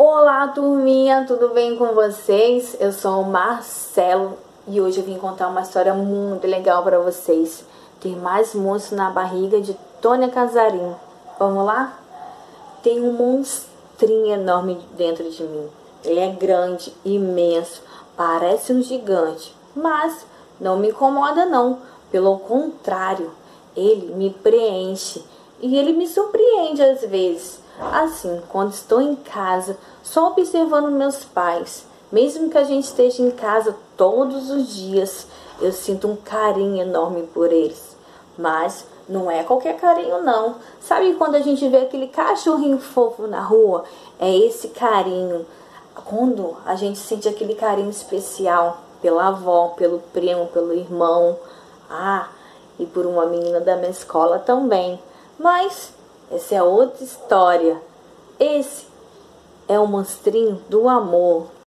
Olá, turminha, tudo bem com vocês? Eu sou o Marcelo e hoje eu vim contar uma história muito legal para vocês. Tem mais monstro na barriga de Tônia Casarim. Vamos lá? Tem um monstrinho enorme dentro de mim. Ele é grande, imenso, parece um gigante, mas não me incomoda não. Pelo contrário, ele me preenche e ele me surpreende às vezes. Assim, quando estou em casa, só observando meus pais, mesmo que a gente esteja em casa todos os dias, eu sinto um carinho enorme por eles. Mas não é qualquer carinho não. Sabe quando a gente vê aquele cachorrinho fofo na rua? É esse carinho. Quando a gente sente aquele carinho especial pela avó, pelo primo, pelo irmão. E por uma menina da minha escola também. Mas essa é outra história. Esse é o monstrinho do amor.